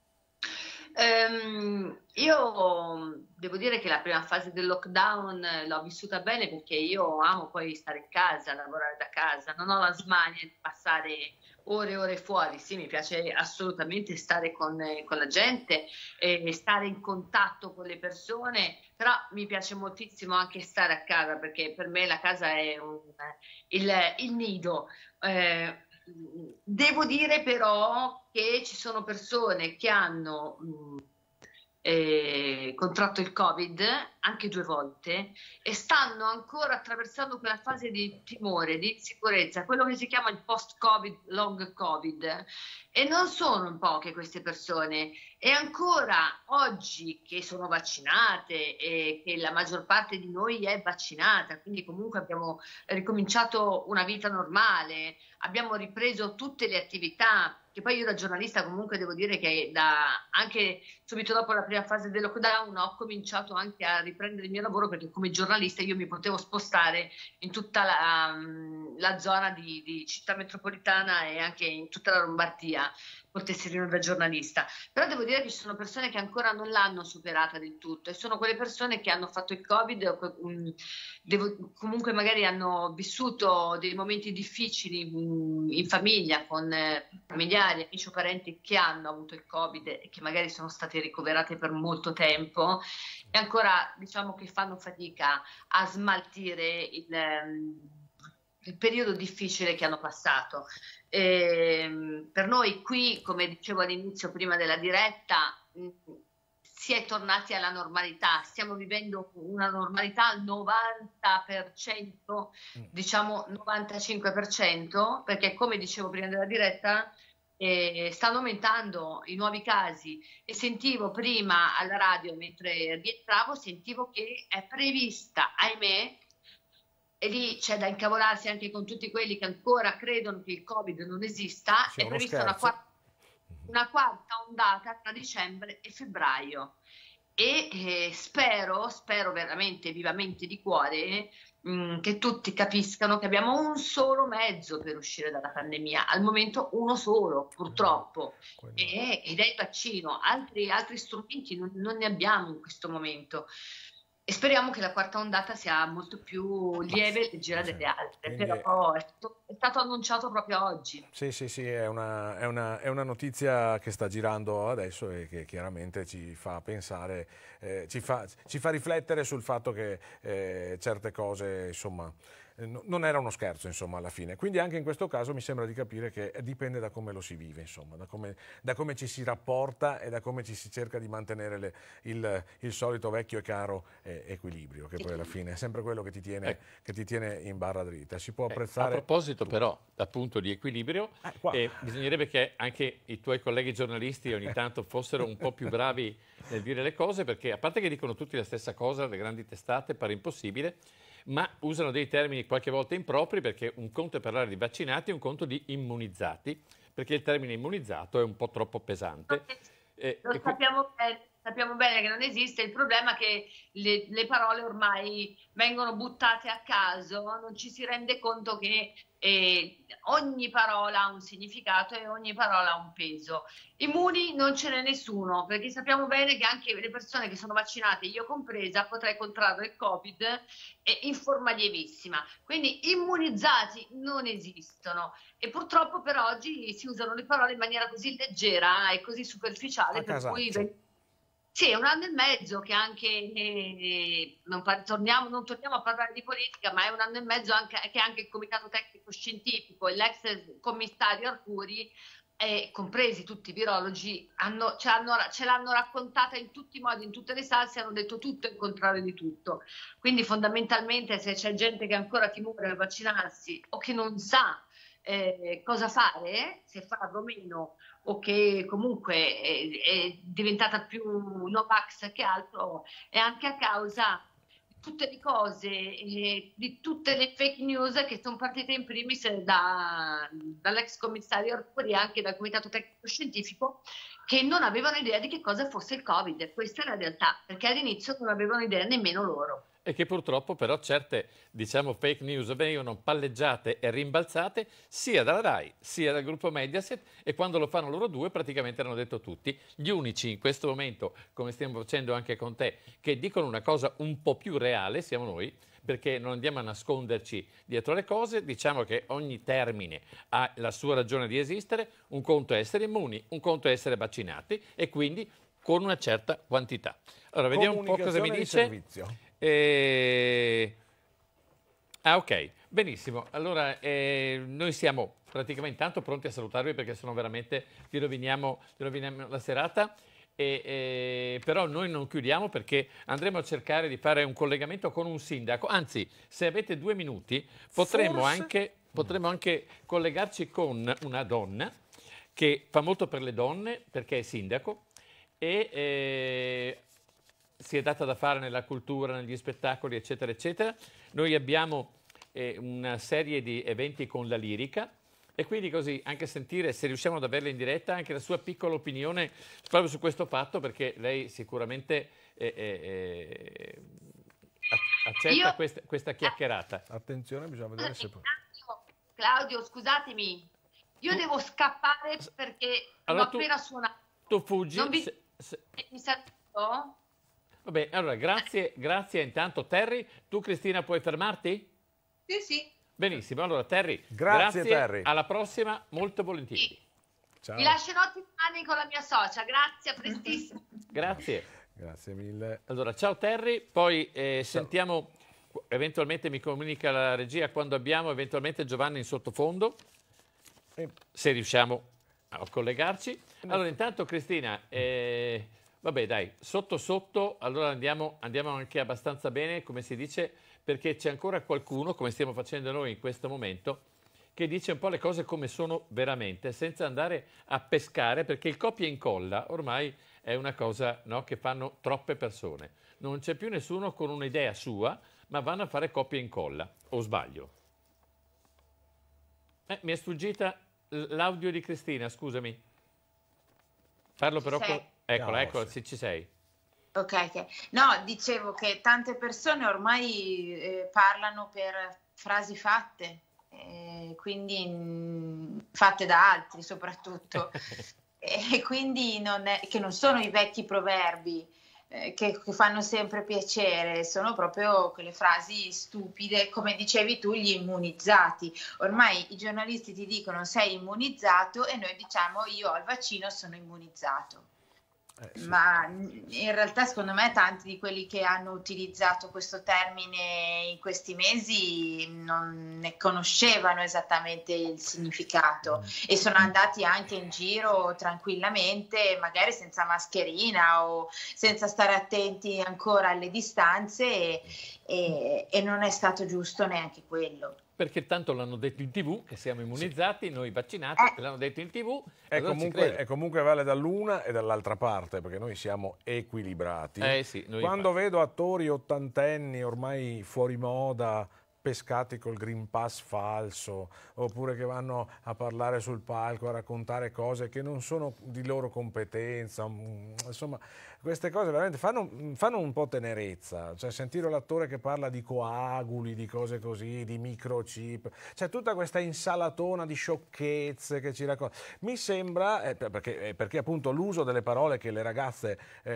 Ehm, io devo dire che la prima fase del lockdown eh, l'ho vissuta bene, perché io amo poi stare in casa, lavorare da casa, non ho la smania di passare ore e ore fuori. Sì, mi piace assolutamente stare con, eh, con la gente e stare in contatto con le persone, però mi piace moltissimo anche stare a casa, perché per me la casa è un- il, il nido. Eh, Devo dire però che ci sono persone che hanno mh, eh, contratto il Covid anche due volte e stanno ancora attraversando quella fase di timore, di insicurezza, quello che si chiama il post-Covid, long Covid. E non sono poche queste persone. E ancora oggi, che sono vaccinate e che la maggior parte di noi è vaccinata, quindi comunque abbiamo ricominciato una vita normale, abbiamo ripreso tutte le attività, che poi io da giornalista comunque devo dire che da, anche subito dopo la prima fase del lockdown ho cominciato anche a riprendere il mio lavoro, perché come giornalista io mi potevo spostare in tutta la, la zona di, di città metropolitana e anche in tutta la Lombardia col tesserino da giornalista. Però devo dire che ci sono persone che ancora non l'hanno superata del tutto, e sono quelle persone che hanno fatto il Covid, devo, comunque magari hanno vissuto dei momenti difficili in famiglia con eh, familiari, amici o parenti che hanno avuto il Covid e che magari sono state ricoverate per molto tempo, e ancora diciamo che fanno fatica a smaltire il, il periodo difficile che hanno passato. E per noi qui, come dicevo all'inizio prima della diretta, si è tornati alla normalità, stiamo vivendo una normalità al novanta per cento, diciamo novantacinque per cento, perché come dicevo prima della diretta eh, stanno aumentando i nuovi casi, e sentivo prima alla radio, mentre rientravo, sentivo che è prevista, ahimè, e lì c'è da incavolarsi anche con tutti quelli che ancora credono che il Covid non esista, sì, è prevista una quarta, una quarta ondata tra dicembre e febbraio, e eh, spero, spero veramente vivamente di cuore mh, che tutti capiscano che abbiamo un solo mezzo per uscire dalla pandemia, al momento uno solo purtroppo, e, ed è il vaccino. Altri, altri strumenti non, non ne abbiamo in questo momento. E speriamo che la quarta ondata sia molto più lieve e leggera delle altre. Quindi però è stato, è stato annunciato proprio oggi. Sì, sì, sì, è una, è, una, è una notizia che sta girando adesso e che chiaramente ci fa pensare, eh, ci, fa, ci fa riflettere sul fatto che eh, certe cose, insomma, non era uno scherzo, insomma, alla fine. Quindi anche in questo caso mi sembra di capire che dipende da come lo si vive, insomma, da come, da come ci si rapporta e da come ci si cerca di mantenere le, il, il solito vecchio e caro eh, equilibrio, che poi alla fine è sempre quello che ti tiene, eh. che ti tiene in barra dritta. Si può apprezzare... Eh, a proposito però, appunto, di equilibrio, eh, eh, bisognerebbe che anche i tuoi colleghi giornalisti ogni tanto fossero un po' più bravi nel dire le cose, perché a parte che dicono tutti la stessa cosa, le grandi testate, pare impossibile, ma usano dei termini qualche volta impropri, perché un conto è parlare di vaccinati e un conto di immunizzati, perché il termine immunizzato è un po' troppo pesante. Eh, Lo sappiamo bene, sappiamo bene che non esiste, il problema è che le, le parole ormai vengono buttate a caso, non ci si rende conto che eh, ogni parola ha un significato e ogni parola ha un peso. Immuni non ce n'è nessuno, perché sappiamo bene che anche le persone che sono vaccinate, io compresa, potrei contrarre il Covid eh, in forma lievissima. Quindi immunizzati non esistono, e purtroppo per oggi si usano le parole in maniera così leggera e così superficiale, per cui... Sì, è un anno e mezzo che anche, eh, non, torniamo, non torniamo a parlare di politica, ma è un anno e mezzo anche, che anche il Comitato Tecnico Scientifico e l'ex commissario Arcuri, eh, compresi tutti i virologi, hanno, ce, l'hanno, ce l'hanno raccontata in tutti i modi, in tutte le salse, hanno detto tutto e il contrario di tutto. Quindi fondamentalmente, se c'è gente che ancora timore a vaccinarsi o che non sa eh, cosa fare, se farlo o meno, o che comunque è, è diventata più Novax che altro, è anche a causa di tutte le cose, eh, di tutte le fake news che sono partite in primis da, dall'ex commissario Arcuri e anche dal Comitato Tecnico Scientifico, che non avevano idea di che cosa fosse il Covid. Questa è la realtà, perché all'inizio non avevano idea nemmeno loro. E che purtroppo però certe, diciamo, fake news vengono palleggiate e rimbalzate sia dalla RAI sia dal gruppo Mediaset, e quando lo fanno loro due praticamente hanno detto tutti. Gli unici in questo momento, come stiamo facendo anche con te, che dicono una cosa un po' più reale siamo noi, perché non andiamo a nasconderci dietro le cose, diciamo che ogni termine ha la sua ragione di esistere. Un conto è essere immuni, un conto è essere vaccinati, e quindi con una certa quantità. Allora vediamo un po' cosa mi dice. E... Ah, ok, benissimo. Allora eh, noi siamo praticamente tanto pronti a salutarvi, perché sennò veramente vi roviniamo, vi roviniamo la serata. E, e, però noi non chiudiamo, perché andremo a cercare di fare un collegamento con un sindaco. Anzi, se avete due minuti potremmo anche, potremmo anche collegarci con una donna che fa molto per le donne, perché è sindaco e eh, si è data da fare nella cultura, negli spettacoli, eccetera, eccetera. Noi abbiamo eh, una serie di eventi con la lirica, E quindi così anche sentire, se riusciamo ad averla in diretta, anche la sua piccola opinione proprio su questo fatto, perché lei sicuramente eh, eh, accetta Io... questa, questa chiacchierata. Attenzione, bisogna vedere se... Claudio, scusatemi, io tu... devo scappare perché allora, ho tu, appena suonato. Tu fuggi. Non vi... se, se... mi saluto? Vabbè, allora grazie, grazie intanto Terry. Tu Cristina puoi fermarti? Sì, sì. Benissimo, allora Terry, grazie, grazie Terry. Alla prossima, molto volentieri. Sì. Ciao. Vi lascio notti mani con la mia socia, grazie, a prestissimo. Grazie. Grazie mille. Allora, ciao Terry, poi eh, sentiamo, eventualmente mi comunica la regia quando abbiamo eventualmente Giovanni in sottofondo, E... se riusciamo a collegarci. Allora, intanto Cristina, eh, vabbè dai, sotto sotto, allora andiamo, andiamo anche abbastanza bene, come si dice, perché c'è ancora qualcuno, come stiamo facendo noi in questo momento, che dice un po' le cose come sono veramente, senza andare a pescare, perché il copia e incolla ormai è una cosa, no, che fanno troppe persone. Non c'è più nessuno con un'idea sua, ma vanno a fare copia e incolla. O sbaglio? Eh, mi è sfuggita l'audio di Cristina, scusami. Parlo però con... Eccola, no, eccola, sì. sì, ci sei. Ok, ok. No, dicevo che tante persone ormai eh, parlano per frasi fatte, eh, quindi mh, fatte da altri soprattutto, e quindi non è, che non sono i vecchi proverbi eh, che, che fanno sempre piacere, sono proprio quelle frasi stupide, come dicevi tu, gli immunizzati. Ormai i giornalisti ti dicono sei immunizzato e noi diciamo io al vaccino sono immunizzato. Eh, sì. Ma in realtà secondo me tanti di quelli che hanno utilizzato questo termine in questi mesi non ne conoscevano esattamente il significato mm. e sono andati anche in giro tranquillamente, magari senza mascherina o senza stare attenti ancora alle distanze e, e, e non è stato giusto neanche quello. Perché tanto l'hanno detto in tv, che siamo immunizzati, sì. Noi vaccinati, eh. l'hanno detto in tv. E allora comunque, e comunque vale dall'una e dall'altra parte, perché noi siamo equilibrati. Eh sì, noi Quando infatti. vedo attori ottantenni ormai fuori moda, pescati col Green Pass falso, oppure che vanno a parlare sul palco, a raccontare cose che non sono di loro competenza, insomma, queste cose veramente fanno, fanno un po' tenerezza, cioè sentire l'attore che parla di coaguli, di cose così, di microchip, c'è tutta questa insalatona di sciocchezze che ci racconta. Mi sembra, eh, perché, eh, perché appunto l'uso delle parole che le ragazze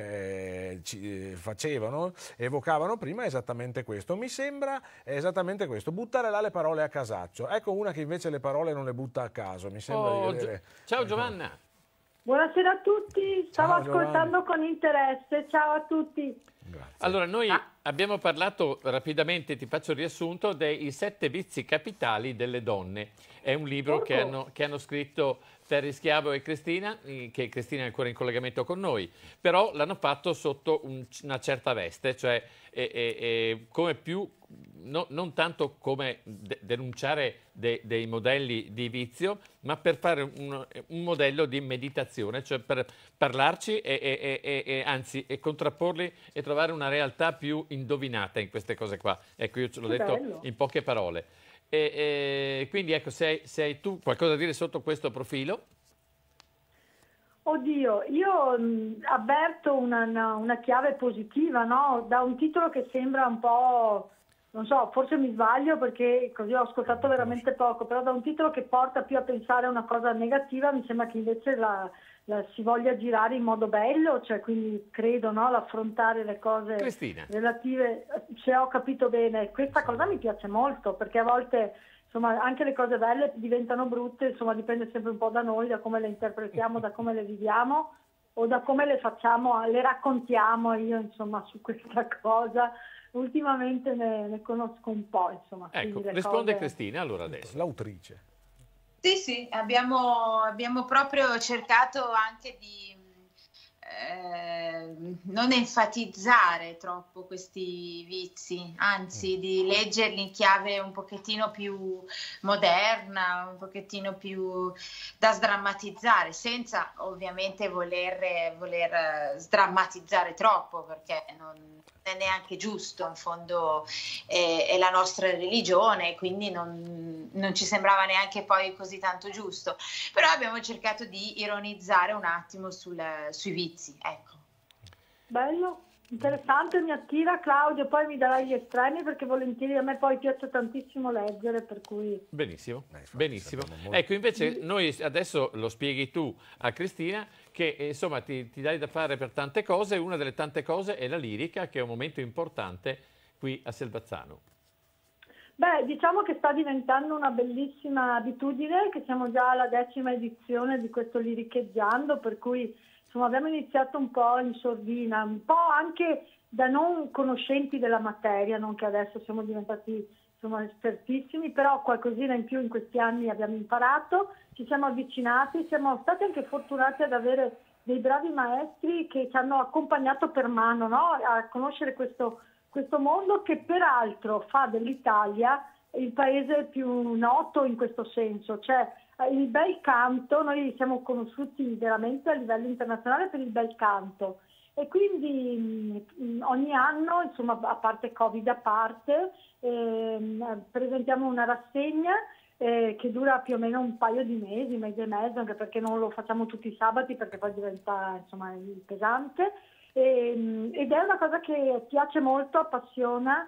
eh, ci, eh, facevano, evocavano prima è esattamente questo, mi sembra esattamente questo, buttare là le parole a casaccio. Ecco una che invece le parole non le butta a caso, mi sembra oh, di vedere... Ciao ecco. Giovanna. Buonasera a tutti, stavo Ciao, ascoltando Giovanni. con interesse, ciao a tutti. Grazie. Allora, noi abbiamo parlato rapidamente, ti faccio il riassunto, dei sette vizi capitali delle donne. È un libro che hanno, che hanno scritto Terry Schiavo e Cristina, che Cristina è ancora in collegamento con noi, però l'hanno fatto sotto un, una certa veste, cioè e, e, e come più, no, non tanto come de denunciare de dei modelli di vizio, ma per fare un, un modello di meditazione, cioè per parlarci e, e, e, e anzi e contrapporli e trovare una realtà più indovinata in queste cose qua. Ecco, io ce l'ho detto bello. in poche parole. E, e quindi ecco, se hai, se hai tu qualcosa da dire sotto questo profilo? Oddio, io mh, avverto una, una, una chiave positiva, no? Da un titolo che sembra un po', non so, forse mi sbaglio perché così ho ascoltato veramente poco, però da un titolo che porta più a pensare a una cosa negativa mi sembra che invece la, la si voglia girare in modo bello, cioè quindi credo, no? L'affrontare le cose Cristina. relative, se ho capito bene, questa cosa mi piace molto perché a volte... Insomma, anche le cose belle diventano brutte, insomma, dipende sempre un po' da noi, da come le interpretiamo, da come le viviamo o da come le facciamo, le raccontiamo. Io, insomma, su questa cosa ultimamente ne, ne conosco un po', insomma. Ecco, risponde cose... Cristina, allora adesso. L'autrice. Sì, sì, abbiamo, abbiamo proprio cercato anche di eh, non enfatizzare troppo questi vizi, anzi di leggerli in chiave un pochettino più moderna, un pochettino più da sdrammatizzare, senza ovviamente voler, voler sdrammatizzare troppo, perché non, è neanche giusto, in fondo è, è la nostra religione, quindi non, non ci sembrava neanche poi così tanto giusto, però abbiamo cercato di ironizzare un attimo sul, sui vizi, ecco. Bello, interessante, mi attira. Claudio, poi mi darai gli estremi perché volentieri, a me poi piace tantissimo leggere, per cui... Benissimo, Eh, infatti, benissimo. molto... Ecco, invece noi adesso lo spieghi tu a Cristina che eh, insomma ti, ti dai da fare per tante cose, una delle tante cose è la lirica, che è un momento importante qui a Selvazzano. Beh, diciamo che sta diventando una bellissima abitudine, che siamo già alla decima edizione di questo Liricheggiando, per cui insomma abbiamo iniziato un po' in sordina, un po' anche da non conoscenti della materia, non che adesso siamo diventati insomma espertissimi, però qualcosina in più in questi anni abbiamo imparato, ci siamo avvicinati, siamo stati anche fortunati ad avere dei bravi maestri che ci hanno accompagnato per mano, no? A conoscere questo, questo mondo che peraltro fa dell'Italia il paese più noto in questo senso, cioè il bel canto, noi siamo conosciuti veramente a livello internazionale per il bel canto e quindi mh, ogni anno, insomma, a parte Covid a parte, eh, presentiamo una rassegna eh, che dura più o meno un paio di mesi, mese e mezzo, anche perché non lo facciamo tutti i sabati perché poi diventa insomma pesante, e, ed è una cosa che piace molto, appassiona.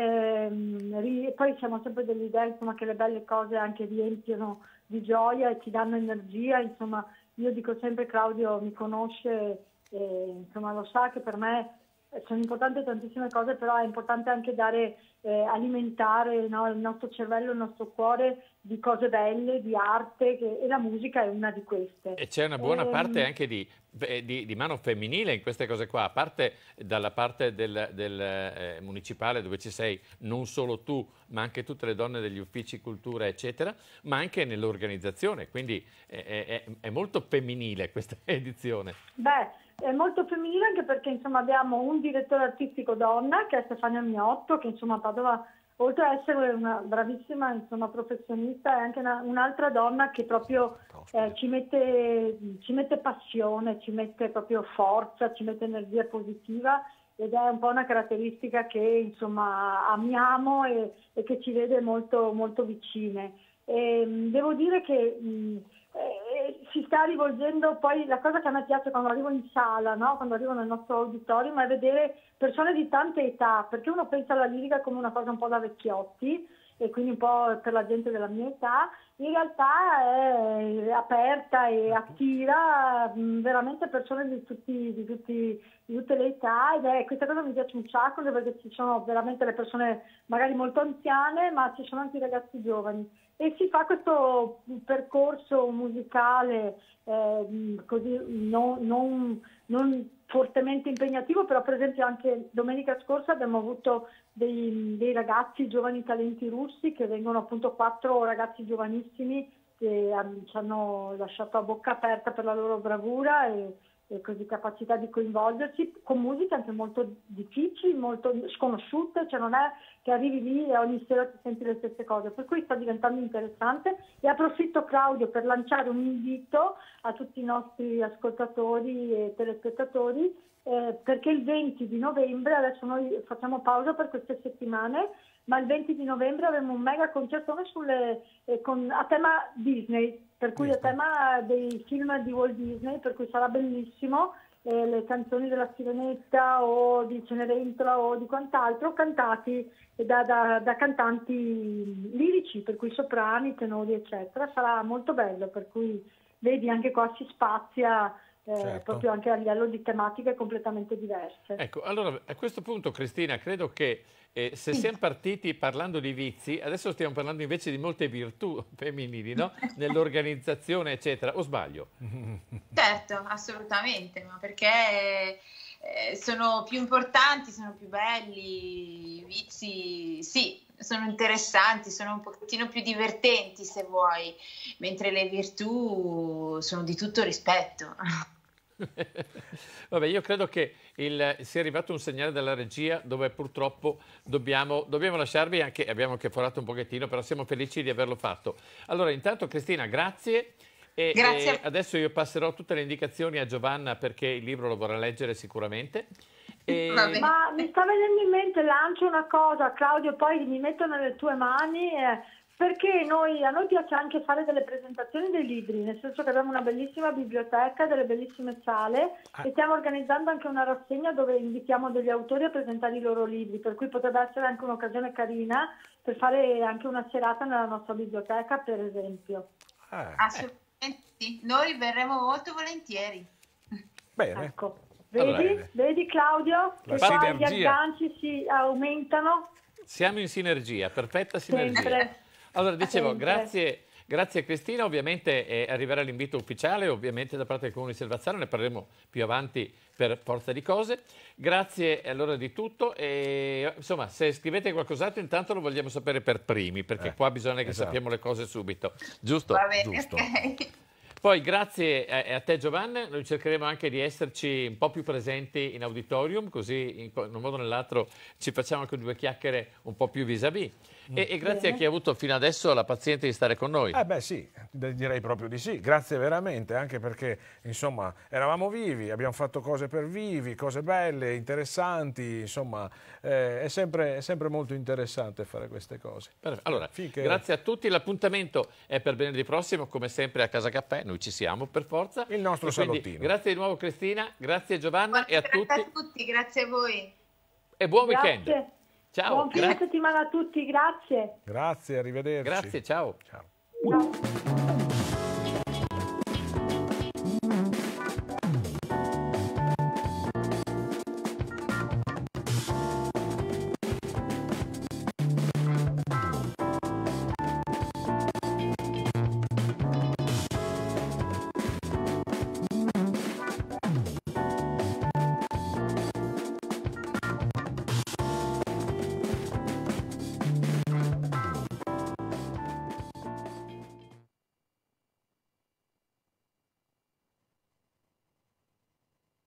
E poi siamo sempre dell'idea insomma, che le belle cose anche riempiono di gioia e ci danno energia, insomma io dico sempre, Claudio mi conosce e insomma lo sa che per me sono importanti tantissime cose, però è importante anche dare, eh, alimentare, no, il nostro cervello, il nostro cuore di cose belle, di arte, che, e la musica è una di queste. E c'è una buona e, parte anche di, di, di mano femminile in queste cose qua, a parte dalla parte del, del eh, municipale dove ci sei non solo tu, ma anche tutte le donne degli uffici cultura, eccetera, ma anche nell'organizzazione, quindi è, è, è molto femminile questa edizione. Beh, è molto femminile anche perché insomma abbiamo un direttore artistico donna che è Stefania Miotto, che insomma a Padova, oltre ad essere una bravissima insomma, professionista, è anche una, un'altra donna che proprio eh, ci, mette, ci mette passione, ci mette proprio forza, ci mette energia positiva ed è un po' una caratteristica che insomma amiamo e, e che ci vede molto, molto vicine. E, devo dire che mh, eh, si sta rivolgendo, poi la cosa che a me piace quando arrivo in sala, no? Quando arrivo nel nostro auditorium, è vedere persone di tante età, perché uno pensa alla lirica come una cosa un po' da vecchiotti e quindi un po' per la gente della mia età, in realtà è aperta e attira mh, veramente persone di, tutti, di, tutti, di tutte le età, ed è, questa cosa mi piace un sacco perché ci sono veramente le persone magari molto anziane, ma ci sono anche i ragazzi giovani. E si fa questo percorso musicale eh, così non, non, non fortemente impegnativo, però per esempio anche domenica scorsa abbiamo avuto dei, dei ragazzi giovani talenti russi che vengono appunto quattro ragazzi giovanissimi che um, ci hanno lasciato a bocca aperta per la loro bravura e, e così capacità di coinvolgersi con musiche anche molto difficili, molto sconosciute, cioè non è che arrivi lì e ogni sera ti senti le stesse cose, per cui sta diventando interessante e approfitto, Claudio, per lanciare un invito a tutti i nostri ascoltatori e telespettatori eh, perché il venti di novembre, adesso noi facciamo pausa per queste settimane, ma il venti di novembre avremo un mega concertone sulle, eh, con, a tema Disney, per cui a tema dei film di Walt Disney, per cui sarà bellissimo, eh, le canzoni della Sirenetta o di Cenerentola o di quant'altro cantati da, da, da cantanti lirici, per cui soprani, tenori eccetera, sarà molto bello, per cui vedi anche qua si spazia eh, certo. proprio anche a livello di tematiche completamente diverse. Ecco, allora a questo punto Cristina credo che eh, se siamo partiti parlando di vizi, adesso stiamo parlando invece di molte virtù femminili, no? Nell'organizzazione eccetera, o sbaglio? Certo, assolutamente, ma perché eh, sono più importanti, sono più belli, i vizi sì, sono interessanti, sono un pochettino più divertenti se vuoi, mentre le virtù sono di tutto rispetto. Vabbè, io credo che il, sia arrivato un segnale dalla regia dove purtroppo dobbiamo, dobbiamo lasciarvi, anche abbiamo anche forato un pochettino, però siamo felici di averlo fatto. Allora, intanto Cristina, grazie. E, grazie. E adesso io passerò tutte le indicazioni a Giovanna perché il libro lo vorrà leggere sicuramente. E... Ma mi sta venendo in mente, lancio una cosa, Claudio, poi mi metto nelle tue mani, eh, perché noi, a noi piace anche fare delle presentazioni dei libri, nel senso che abbiamo una bellissima biblioteca, delle bellissime sale Ah. e stiamo organizzando anche una rassegna dove invitiamo degli autori a presentare i loro libri, per cui potrebbe essere anche un'occasione carina per fare anche una serata nella nostra biblioteca, per esempio. Eh, Assolutamente sì, noi verremo molto volentieri. bene. Ecco. Vedi, Allora, vedi Claudio, La che qua gli sinergia. agganci si aumentano Siamo in sinergia, perfetta sinergia. sempre. Allora, dicevo, Sempre. grazie, grazie Cristina, ovviamente eh, arriverà l'invito ufficiale, ovviamente da parte del Comune di Selvazzano, ne parleremo più avanti per forza di cose. Grazie allora di tutto e insomma, se scrivete qualcos'altro intanto lo vogliamo sapere per primi, perché Eh, qua bisogna che esatto. sappiamo le cose subito, giusto? Va bene, giusto. ok. Poi grazie a, a te Giovanna, noi cercheremo anche di esserci un po' più presenti in auditorium, così in, in un modo o nell'altro ci facciamo anche due chiacchiere un po' più vis-à-vis. E, e grazie Bene. a chi ha avuto fino adesso la pazienza di stare con noi. Eh beh sì, de- direi proprio di sì, grazie veramente, anche perché insomma eravamo vivi, abbiamo fatto cose per vivi, cose belle, interessanti, insomma eh, è, sempre, è sempre molto interessante fare queste cose. Perfetto. Allora, Finché- grazie a tutti, l'appuntamento è per venerdì prossimo, come sempre a Casa Caffè, noi ci siamo per forza. Il nostro E quindi salottino. Grazie di nuovo Cristina, grazie Giovanna Buona e a serata tutti a tutti, grazie a voi. e buon Grazie. weekend. Ciao, Buon fine gra- settimana a tutti, grazie. Grazie, arrivederci. grazie, ciao. Ciao. Ciao.